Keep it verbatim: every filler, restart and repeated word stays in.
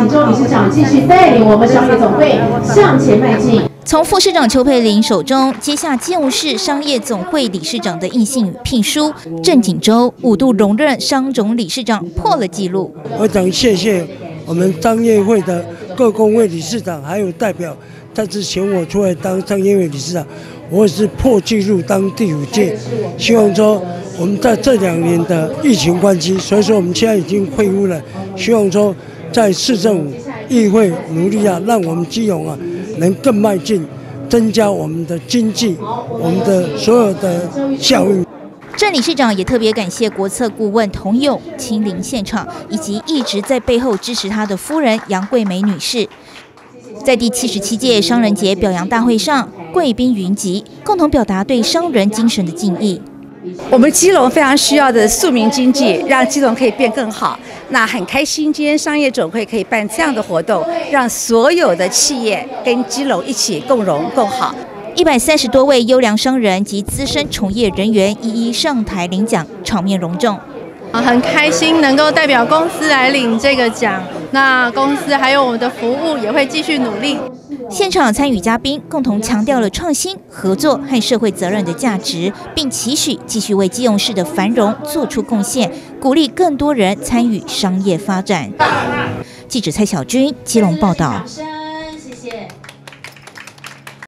周理事长继续带领我们商业总会向前迈进。 从副市长邱佩玲手中接下基隆市商业总会理事长的印信与聘书，郑锦州五度荣任商总理事长，破了纪录。 我想谢谢我们商业会的各工会理事长还有代表，再次选我出来当商业会理事长，我也是破纪录当第五届。希望说我们在这两年的疫情关系，所以说我们现在已经恢复了。希望说在市政府、议会努力啊，让我们基隆啊能更迈进，增加我们的经济，我们的所有的效应。 郑理事长也特别感谢国策顾问童勇亲临现场，以及一直在背后支持他的夫人杨桂梅女士。在第七十七届商人节表扬大会上，贵宾云集，共同表达对商人精神的敬意。 我们基隆非常需要的庶民经济，让基隆可以变更好。那很开心，今天商业总会可以办这样的活动，让所有的企业跟基隆一起共荣共好。 一百三十多位优良商人及资深从业人员一一上台领奖，场面隆重。 啊，很开心能够代表公司来领这个奖。那公司还有我们的服务也会继续努力。 现场参与嘉宾共同强调了创新、合作和社会责任的价值，并期许继续为基隆市的繁荣做出贡献，鼓励更多人参与商业发展。记者蔡小军基隆报道。